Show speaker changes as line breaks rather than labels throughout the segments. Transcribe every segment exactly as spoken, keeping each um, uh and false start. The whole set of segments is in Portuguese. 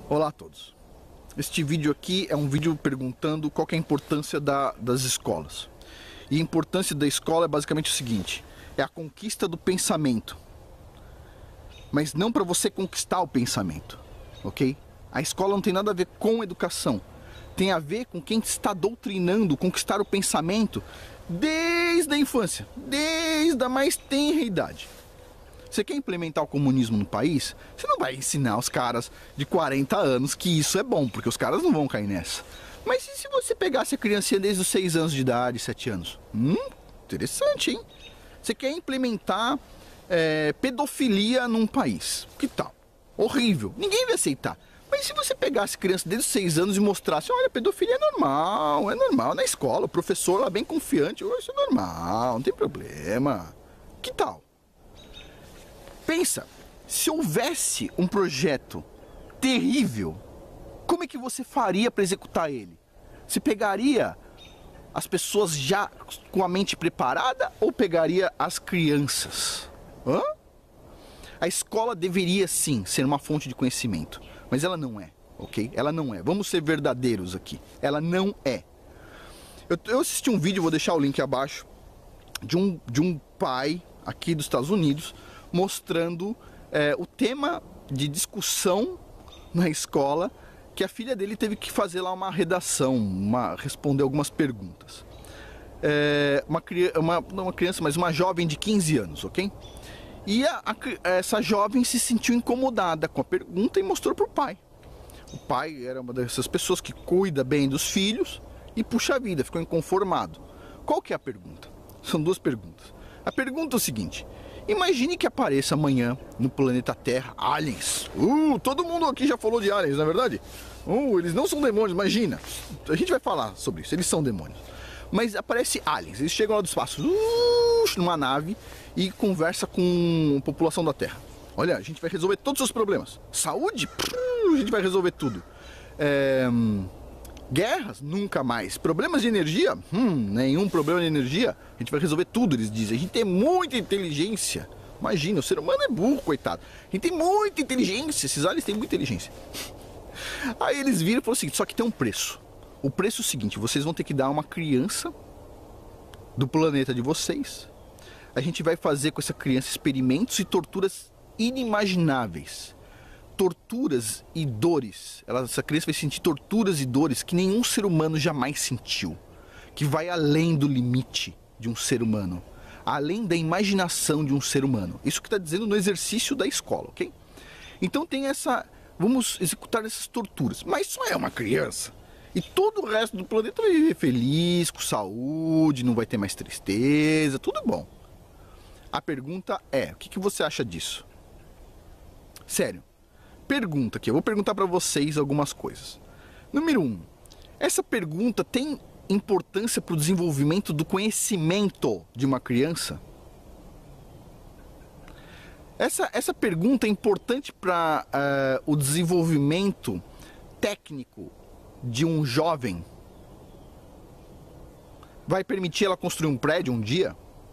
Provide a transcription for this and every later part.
Olá a todos. Este vídeo aqui é um vídeo perguntando qual que é a importância da, das escolas. E a importância da escola é basicamente o seguinte: é a conquista do pensamento. Mas não para você conquistar o pensamento, ok? A escola não tem nada a ver com educação. Tem a ver com quem está doutrinando conquistar o pensamento desde a infância, desde a mais tenra idade. Você quer implementar o comunismo no país? Você não vai ensinar os caras de quarenta anos que isso é bom, porque os caras não vão cair nessa. Mas e se você pegasse a criancinha desde os seis anos de idade, sete anos? Hum, interessante, hein? Você quer implementar é, pedofilia num país? Que tal? Horrível, ninguém vai aceitar. Mas se você pegasse criança desde os seis anos e mostrasse: olha, pedofilia é normal, é normal na escola, o professor lá bem confiante: oh, isso é normal, não tem problema. Que tal? Pensa, se houvesse um projeto terrível, como é que você faria para executar ele? Você pegaria as pessoas já com a mente preparada ou pegaria as crianças? Hã? A escola deveria sim ser uma fonte de conhecimento, mas ela não é, ok? Ela não é. Vamos ser verdadeiros aqui. Ela não é. Eu, eu assisti um vídeo, vou deixar o link abaixo, de um, de um pai aqui dos Estados Unidos, mostrando é, o tema de discussão na escola, que a filha dele teve que fazer lá uma redação, uma, responder algumas perguntas. É, uma, uma, não uma criança, mas uma jovem de quinze anos, ok? E a, a, essa jovem se sentiu incomodada com a pergunta e mostrou para o pai. O pai era uma dessas pessoas que cuida bem dos filhos e, puxa vida, ficou inconformado. Qual que é a pergunta? São duas perguntas. A pergunta é o seguinte: imagine que apareça amanhã no planeta Terra aliens. Uh, todo mundo aqui já falou de aliens, não é verdade? Uh, eles não são demônios, imagina. A gente vai falar sobre isso, eles são demônios. Mas aparece aliens, eles chegam lá do espaço, uh, numa nave, e conversa com a população da Terra. Olha, a gente vai resolver todos os problemas. Saúde? Uh, a gente vai resolver tudo. É... Guerras? Nunca mais. Problemas de energia? Hum, nenhum problema de energia. A gente vai resolver tudo, eles dizem. A gente tem muita inteligência. Imagina, o ser humano é burro, coitado. A gente tem muita inteligência. Esses aliens têm muita inteligência. Aí eles viram e falaram o seguinte: só que tem um preço. O preço é o seguinte: vocês vão ter que dar uma criança do planeta de vocês. A gente vai fazer com essa criança experimentos e torturas inimagináveis. Torturas e dores. Ela, essa criança vai sentir torturas e dores que nenhum ser humano jamais sentiu, que vai além do limite de um ser humano, além da imaginação de um ser humano. Isso que está dizendo no exercício da escola, ok? Então tem essa... vamos executar essas torturas, mas só é uma criança. E todo o resto do planeta vai viver feliz, com saúde, não vai ter mais tristeza, tudo bom. A pergunta é: o que, que você acha disso? Sério. Pergunta aqui, eu vou perguntar para vocês algumas coisas. Número um, essa pergunta tem importância para o desenvolvimento do conhecimento de uma criança? Essa, essa pergunta é importante para uh, o desenvolvimento técnico de um jovem? Vai permitir ela construir um prédio um dia?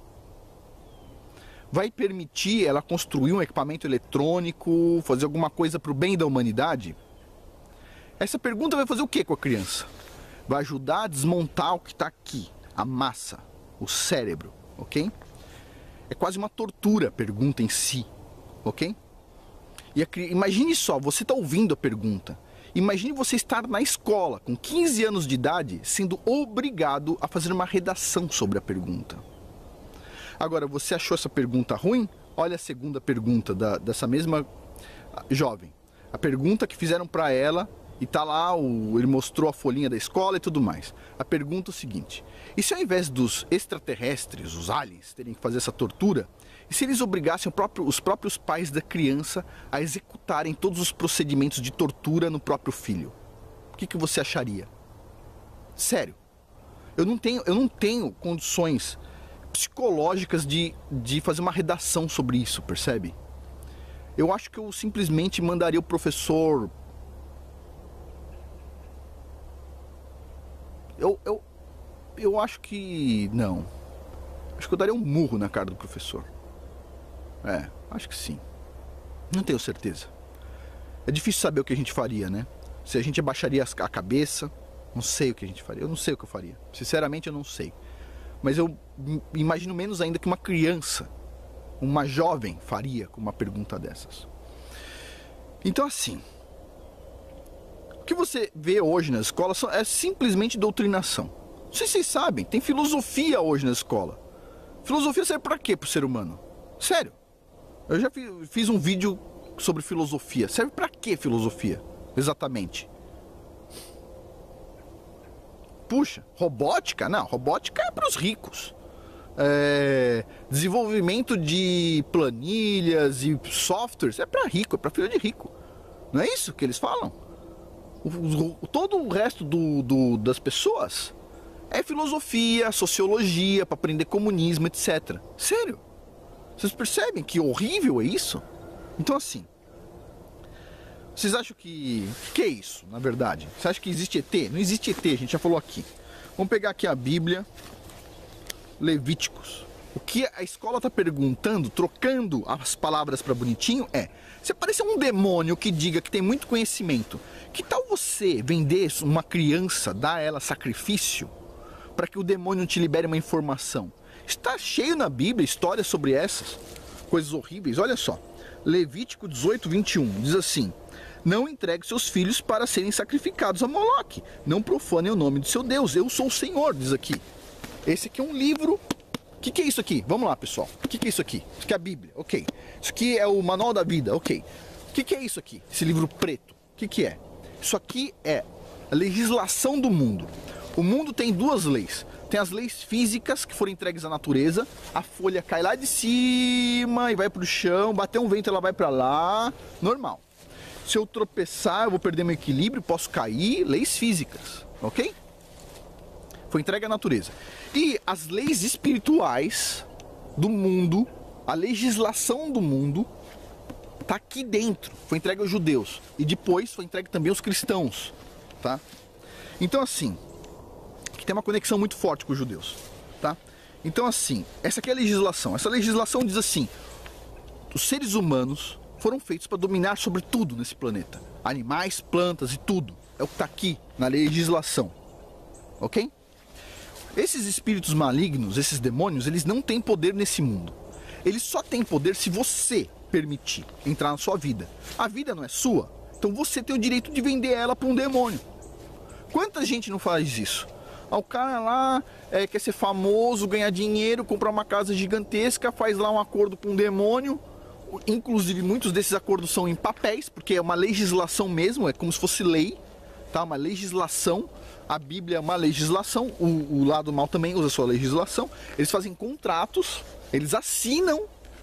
Vai permitir ela construir um equipamento eletrônico, fazer alguma coisa para o bem da humanidade? Essa pergunta vai fazer o que com a criança? Vai ajudar a desmontar o que está aqui, a massa, o cérebro, ok? É quase uma tortura a pergunta em si, ok? E a, imagine só, você está ouvindo a pergunta. Imagine você estar na escola, com quinze anos de idade, sendo obrigado a fazer uma redação sobre a pergunta. Agora, você achou essa pergunta ruim? Olha a segunda pergunta da, dessa mesma jovem. A pergunta que fizeram para ela, e tá lá, o, ele mostrou a folhinha da escola e tudo mais. A pergunta é o seguinte: e se ao invés dos extraterrestres, os aliens, terem que fazer essa tortura, e se eles obrigassem o próprio, os próprios pais da criança a executarem todos os procedimentos de tortura no próprio filho? O que, que você acharia? Sério. Eu não tenho, eu não tenho condições psicológicas de, de fazer uma redação sobre isso, percebe? Eu acho que eu simplesmente mandaria o professor... Eu, eu, eu acho que... não. Acho que eu daria um murro na cara do professor. É, acho que sim. Não tenho certeza. É difícil saber o que a gente faria, né? Se a gente abaixaria a cabeça, não sei o que a gente faria. Eu não sei o que eu faria. Sinceramente, eu não sei. Mas eu imagino menos ainda que uma criança, uma jovem faria com uma pergunta dessas. Então, assim, o que você vê hoje na escola é simplesmente doutrinação. Não sei se vocês sabem, tem filosofia hoje na escola. Filosofia serve pra quê pro ser humano? Sério. Eu já fiz um vídeo sobre filosofia. Serve pra quê filosofia? Exatamente. Puxa, robótica? Não, robótica é para os ricos. É, desenvolvimento de planilhas e softwares é para rico, é para filho de rico. Não é isso que eles falam? O, o, todo o resto do, do, das pessoas é filosofia, sociologia, para aprender comunismo, etcétera. Sério? Vocês percebem que horrível é isso? Então, assim, vocês acham que... que é isso, na verdade? Você acha que existe E T? Não existe E T, a gente já falou aqui. Vamos pegar aqui a Bíblia, Levíticos. O que a escola está perguntando, trocando as palavras para bonitinho, é: se aparecer um demônio que diga que tem muito conhecimento, que tal você vender uma criança, dar a ela sacrifício, para que o demônio te libere uma informação? Está cheio na Bíblia histórias sobre essas coisas horríveis. Olha só, Levítico dezoito, vinte e um, diz assim: não entregue seus filhos para serem sacrificados a Moloque, não profanem o nome de seu Deus, eu sou o Senhor, diz aqui. Esse aqui é um livro. O que, que é isso aqui? Vamos lá, pessoal. O que, que é isso aqui? Isso aqui é a Bíblia, ok. Isso aqui é o Manual da Vida, ok. O que, que é isso aqui? Esse livro preto, o que, que é? Isso aqui é a legislação do mundo. O mundo tem duas leis. Tem as leis físicas que foram entregues à natureza. A folha cai lá de cima e vai para o chão. Bater um vento, ela vai para lá. Normal. Se eu tropeçar, eu vou perder meu equilíbrio, posso cair. Leis físicas, ok? Foi entregue à natureza. E as leis espirituais do mundo, a legislação do mundo, está aqui dentro. Foi entregue aos judeus. E depois foi entregue também aos cristãos. Tá? Então, assim, que tem uma conexão muito forte com os judeus. Tá? Então, assim, essa aqui é a legislação. Essa legislação diz assim: os seres humanos foram feitos para dominar sobre tudo nesse planeta. Animais, plantas e tudo. É o que está aqui na legislação. Ok? Esses espíritos malignos, esses demônios, eles não têm poder nesse mundo. Eles só têm poder se você permitir entrar na sua vida. A vida não é sua, então você tem o direito de vender ela para um demônio. Quanta gente não faz isso? Ah, o cara lá é, quer ser famoso, ganhar dinheiro, comprar uma casa gigantesca, faz lá um acordo com um demônio. Inclusive, muitos desses acordos são em papéis, porque é uma legislação mesmo, é como se fosse lei, tá? Uma legislação. A Bíblia é uma legislação, o, o lado mal também usa a sua legislação. Eles fazem contratos, eles assinam,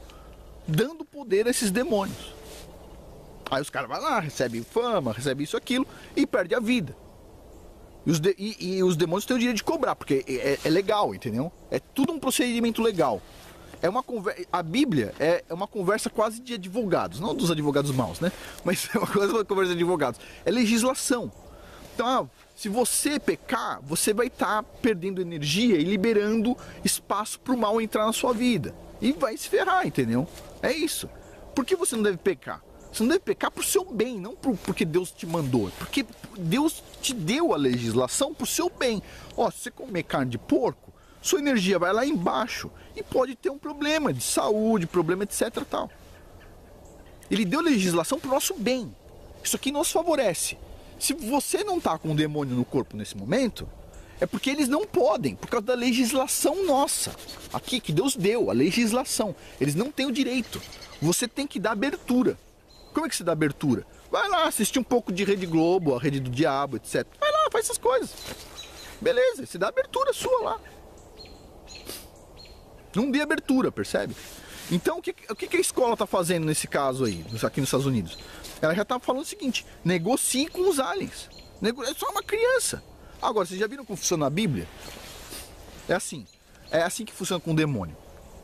dando poder a esses demônios. Aí os caras vão lá, recebem fama, recebem isso, aquilo, e perde a vida. E os, de, e, e os demônios têm o direito de cobrar, porque é, é legal, entendeu? É tudo um procedimento legal. É uma conversa, a Bíblia é uma conversa quase de advogados, não dos advogados maus, né? Mas é uma, quase uma conversa de advogados. É legislação. Então, ah, se você pecar, você vai estar perdendo energia e liberando espaço para o mal entrar na sua vida. E vai se ferrar, entendeu? É isso. Por que você não deve pecar? Você não deve pecar por seu bem, não por, porque Deus te mandou. Porque Deus te deu a legislação por seu bem. Ó, se você comer carne de porco, sua energia vai lá embaixo e pode ter um problema de saúde, problema, etc. Tal. Ele deu a legislação para o nosso bem. Isso aqui nos favorece. Se você não está com um demônio no corpo nesse momento, é porque eles não podem, por causa da legislação nossa. Aqui, que Deus deu, a legislação. Eles não têm o direito. Você tem que dar abertura. Como é que se dá abertura? Vai lá, assistir um pouco de Rede Globo, a Rede do Diabo, etcétera. Vai lá, faz essas coisas. Beleza, se dá abertura sua lá. Não dê abertura, percebe? Então, o que, o que a escola está fazendo nesse caso aí, aqui nos Estados Unidos? Ela já está falando o seguinte: negocie com os aliens. É só uma criança. Agora, vocês já viram como funciona a Bíblia? É assim. É assim que funciona com o demônio.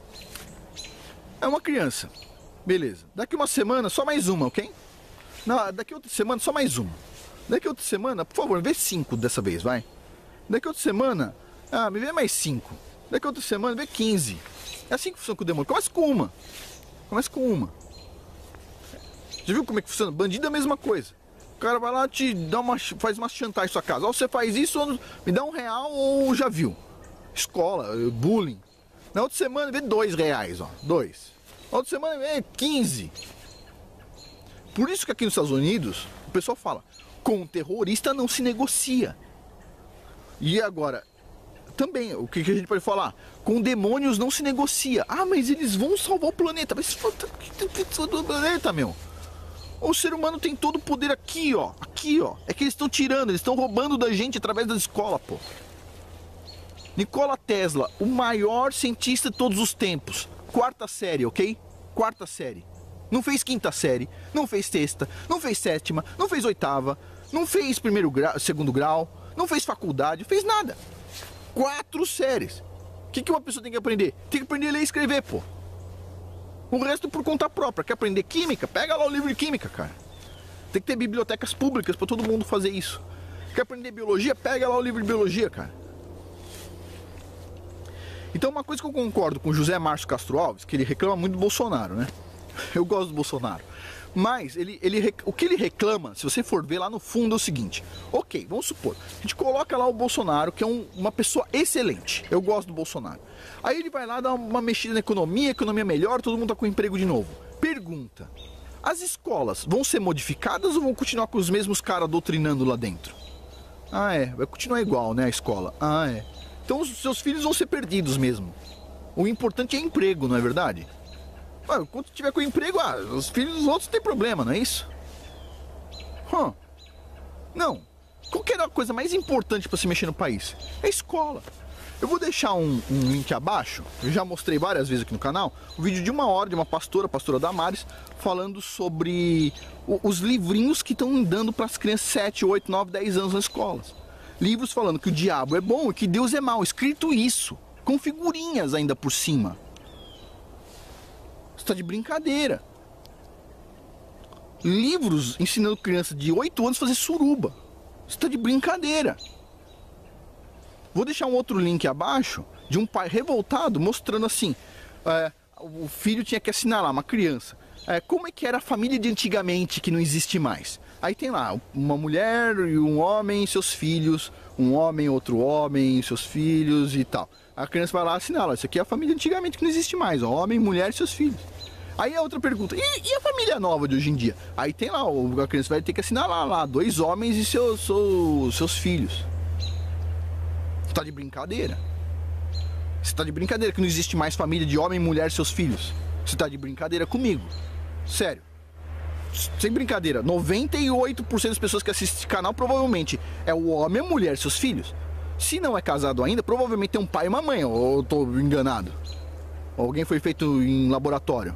É uma criança. Beleza. Daqui uma semana, só mais uma, ok? Não, daqui outra semana, só mais uma. Daqui outra semana, por favor, vê cinco dessa vez, vai. Daqui outra semana, ah, me vê mais cinco. Daqui outra semana, vê quinze. É assim que funciona com o demônio. Começa com uma. Começa com uma. Já viu como é que funciona? Bandido é a mesma coisa. O cara vai lá, te dá uma, faz uma chantagem na sua casa. Ou você faz isso, ou me dá um real, ou já viu. Escola, bullying. Na outra semana vê dois reais, ó. Dois. Na outra semana vê quinze. Por isso que aqui nos Estados Unidos, o pessoal fala, com terrorista não se negocia. E agora, também, o que a gente pode falar? Com demônios não se negocia. Ah, mas eles vão salvar o planeta. Mas salvar o planeta, meu. O ser humano tem todo o poder aqui, ó. Aqui, ó. É que eles estão tirando, eles estão roubando da gente através da escola, pô. Nikola Tesla, o maior cientista de todos os tempos. Quarta série, ok? Quarta série. Não fez quinta série, não fez sexta, não fez sétima, não fez oitava, não fez primeiro grau, segundo grau, não fez faculdade, fez nada. Quatro séries. O que, que uma pessoa tem que aprender? Tem que aprender a ler e escrever, pô. O resto por conta própria. Quer aprender química? Pega lá o livro de química, cara. Tem que ter bibliotecas públicas para todo mundo fazer isso. Quer aprender biologia? Pega lá o livro de biologia, cara. Então uma coisa que eu concordo com o José Márcio Castro Alves, que ele reclama muito do Bolsonaro, né? Eu gosto do Bolsonaro. Mas ele, ele, o que ele reclama, se você for ver lá no fundo, é o seguinte. Ok, vamos supor, a gente coloca lá o Bolsonaro, que é um, uma pessoa excelente. Eu gosto do Bolsonaro. Aí ele vai lá dar uma mexida na economia, a economia melhor, todo mundo tá com emprego de novo. Pergunta, as escolas vão ser modificadas ou vão continuar com os mesmos caras doutrinando lá dentro? Ah, é, vai continuar igual, né, a escola. Ah, é. Então os seus filhos vão ser perdidos mesmo. O importante é emprego, não é verdade? Ah, quando tiver com emprego, ah, os filhos dos outros têm problema, não é isso? Hum. Não. Qual que era a coisa mais importante para se mexer no país? É a escola. Eu vou deixar um, um link abaixo, eu já mostrei várias vezes aqui no canal, um vídeo de uma hora de uma pastora, a pastora Damares, falando sobre o, os livrinhos que estão dando para as crianças sete, oito, nove, dez anos nas escolas. Livros falando que o diabo é bom e que Deus é mau, escrito isso, com figurinhas ainda por cima. Você tá de brincadeira. Livros ensinando criança de oito anos a fazer suruba. Você tá de brincadeira. Vou deixar um outro link abaixo de um pai revoltado mostrando assim, é, o filho tinha que assinar lá, uma criança, é, como é que era a família de antigamente que não existe mais. Aí tem lá uma mulher e um homem e seus filhos, um homem, outro homem e seus filhos e tal. A criança vai lá assinar, isso aqui é a família antigamente que não existe mais, ó, homem, mulher e seus filhos. Aí a outra pergunta, e, e a família nova de hoje em dia? Aí tem lá, a criança vai ter que assinar lá, lá dois homens e seus, seus, seus filhos. Você tá de brincadeira? Você tá de brincadeira que não existe mais família de homem, mulher e seus filhos? Você tá de brincadeira comigo? Sério. Sem brincadeira, noventa e oito por cento das pessoas que assistem esse canal provavelmente é o homem, a mulher e seus filhos. Se não é casado ainda, provavelmente tem um pai e uma mãe, ou eu tô enganado? Ou alguém foi feito em laboratório?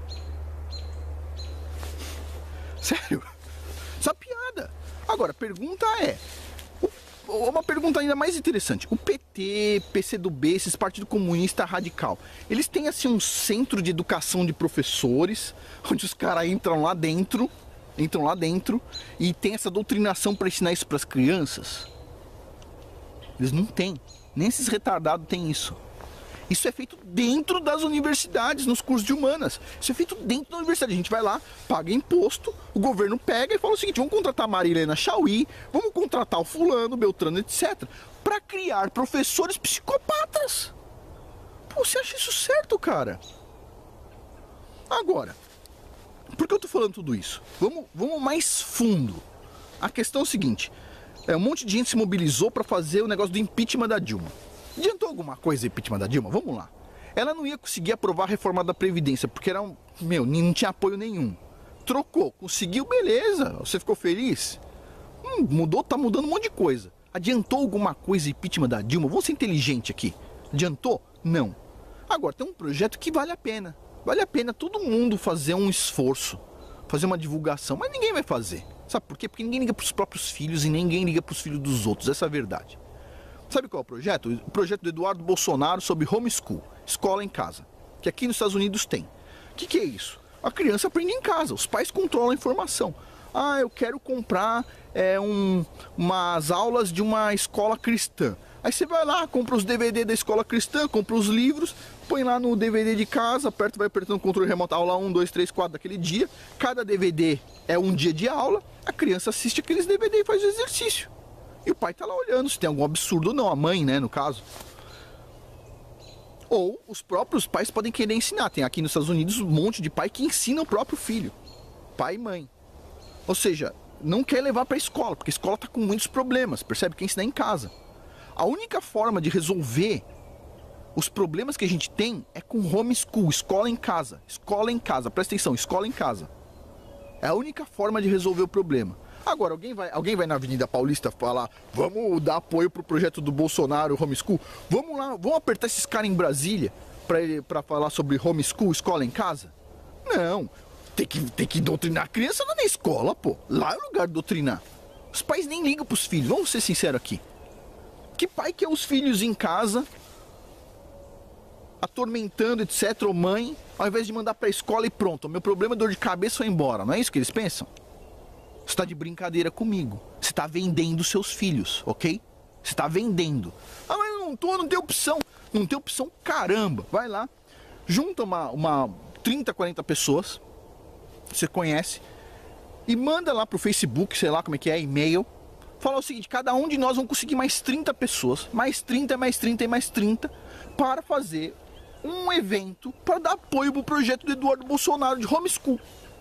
Sério? Essa piada. Agora, a pergunta é... Uma pergunta ainda mais interessante. O P T, P C do B, esses partidos comunistas radical, eles têm assim um centro de educação de professores, onde os caras entram lá dentro, entram lá dentro e tem essa doutrinação para ensinar isso para as crianças? Eles não têm. Nem esses retardados têm isso. Isso é feito dentro das universidades, nos cursos de humanas. Isso é feito dentro da universidade. A gente vai lá, paga imposto, o governo pega e fala o seguinte, vamos contratar a Marilena Chauí, vamos contratar o fulano, Beltrano, etcétera, para criar professores psicopatas. Pô, você acha isso certo, cara? Agora, por que eu tô falando tudo isso? Vamos, vamos mais fundo. A questão é o seguinte, é, um monte de gente se mobilizou para fazer o negócio do impeachment da Dilma. Adiantou alguma coisa o impeachment da Dilma? Vamos lá. Ela não ia conseguir aprovar a reforma da Previdência, porque era um... Meu, não tinha apoio nenhum. Trocou, conseguiu, beleza. Você ficou feliz? Hum, mudou, tá mudando um monte de coisa. Adiantou alguma coisa o impeachment da Dilma? Vamos ser inteligente aqui. Adiantou? Não. Agora, tem um projeto que vale a pena. Vale a pena todo mundo fazer um esforço, fazer uma divulgação, mas ninguém vai fazer. Sabe por quê? Porque ninguém liga pros próprios filhos e ninguém liga pros filhos dos outros. Essa é a verdade. Sabe qual é o projeto? O projeto do Eduardo Bolsonaro sobre homeschool, escola em casa, que aqui nos Estados Unidos tem. O que, que é isso? A criança aprende em casa, os pais controlam a informação. Ah, eu quero comprar é, um, umas aulas de uma escola cristã. Aí você vai lá, compra os D V D da escola cristã, compra os livros, põe lá no D V D de casa, aperta, vai apertando o controle remoto, aula um, dois, três, quatro daquele dia. Cada D V D é um dia de aula, a criança assiste aqueles D V D e faz o exercício. E o pai tá lá olhando se tem algum absurdo ou não, a mãe, né, no caso. Ou os próprios pais podem querer ensinar. Tem aqui nos Estados Unidos um monte de pai que ensina o próprio filho. Pai e mãe. Ou seja, não quer levar para a escola, porque a escola tá com muitos problemas, percebe? Quer ensinar em casa. A única forma de resolver os problemas que a gente tem é com homeschool, escola em casa. Escola em casa, presta atenção, escola em casa. É a única forma de resolver o problema. Agora, alguém vai, alguém vai na Avenida Paulista falar, vamos dar apoio pro projeto do Bolsonaro, homeschool? Vamos lá, vamos apertar esses caras em Brasília para falar sobre homeschool, escola em casa? Não, tem que, tem que doutrinar a criança lá na escola, pô. Lá é o lugar de doutrinar. Os pais nem ligam pros filhos, vamos ser sinceros aqui. Que pai quer os filhos em casa, atormentando, etc, ou mãe, ao invés de mandar pra escola e pronto, o meu problema é dor de cabeça, vai embora, não é isso que eles pensam? Você tá de brincadeira comigo, você tá vendendo seus filhos, ok? Você tá vendendo. Ah, mas eu não tô, não tem opção, não tem opção caramba, vai lá, junta uma, uma trinta, quarenta pessoas, você conhece, e manda lá pro Facebook, sei lá como é que é, e-mail, fala o seguinte, cada um de nós vamos conseguir mais trinta pessoas, mais trinta, mais trinta e mais trinta, para fazer um evento para dar apoio pro projeto do Eduardo Bolsonaro de homeschool.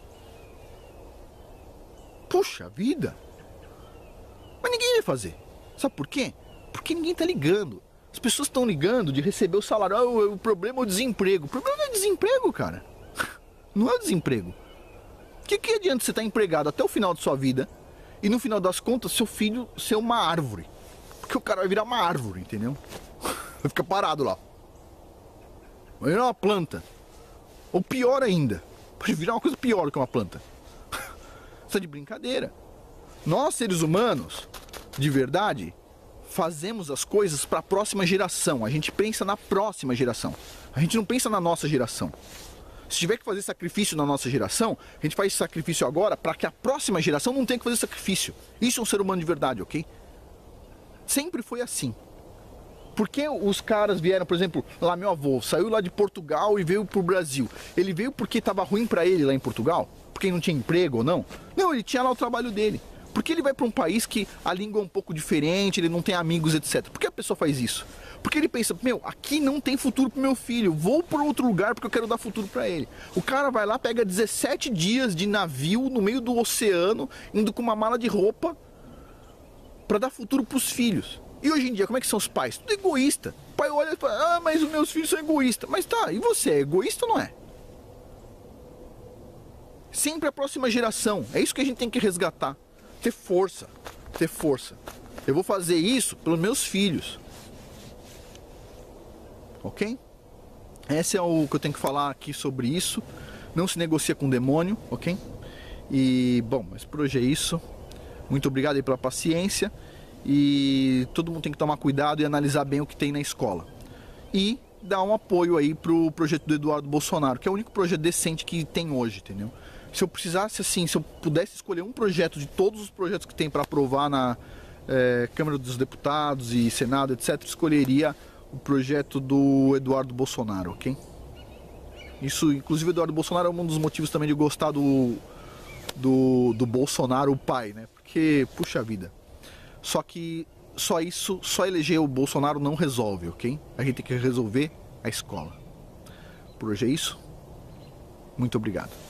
Puxa vida! Mas ninguém vai fazer. Sabe por quê? Porque ninguém tá ligando. As pessoas estão ligando de receber o salário. Ah, o, o problema é o desemprego. O problema não é desemprego, cara. Não é o desemprego. O que, que adianta você estar empregado até o final de sua vida e no final das contas seu filho ser uma árvore? Porque o cara vai virar uma árvore, entendeu? Vai ficar parado lá. Vai virar uma planta. Ou pior ainda, pode virar uma coisa pior que uma planta. Isso é de brincadeira. Nós, seres humanos, de verdade, fazemos as coisas para a próxima geração. A gente pensa na próxima geração. A gente não pensa na nossa geração. Se tiver que fazer sacrifício na nossa geração, a gente faz esse sacrifício agora para que a próxima geração não tenha que fazer sacrifício. Isso é um ser humano de verdade, ok? Sempre foi assim. Por que os caras vieram, por exemplo, lá meu avô saiu lá de Portugal e veio pro Brasil? Ele veio porque estava ruim para ele lá em Portugal? Porque ele não tinha emprego ou não? Não, ele tinha lá o trabalho dele. Por que ele vai para um país que a língua é um pouco diferente, ele não tem amigos, etcétera? Por que a pessoa faz isso? Porque ele pensa, meu, aqui não tem futuro pro meu filho, vou para outro lugar porque eu quero dar futuro para ele. O cara vai lá, pega dezessete dias de navio no meio do oceano, indo com uma mala de roupa para dar futuro pros filhos. E hoje em dia, como é que são os pais? Tudo egoísta. O pai olha e fala, ah, mas os meus filhos são egoístas. Mas tá, e você, é egoísta ou não é? Sempre a próxima geração. É isso que a gente tem que resgatar. Ter força. Ter força. Eu vou fazer isso pelos meus filhos. Ok? Esse é o que eu tenho que falar aqui sobre isso. Não se negocia com o demônio, ok? E, bom, mas por hoje é isso. Muito obrigado aí pela paciência. E todo mundo tem que tomar cuidado e analisar bem o que tem na escola. E dar um apoio aí pro projeto do Eduardo Bolsonaro, que é o único projeto decente que tem hoje, entendeu? Se eu precisasse assim, se eu pudesse escolher um projeto de todos os projetos que tem para aprovar na é, Câmara dos Deputados e Senado, etcétera, escolheria o projeto do Eduardo Bolsonaro, ok? Isso, inclusive, o Eduardo Bolsonaro é um dos motivos também de gostar do, do, do Bolsonaro, o pai, né? Porque, puxa vida. Só que só isso, só eleger o Bolsonaro não resolve, ok? A gente tem que resolver a escola. Por hoje é isso. Muito obrigado.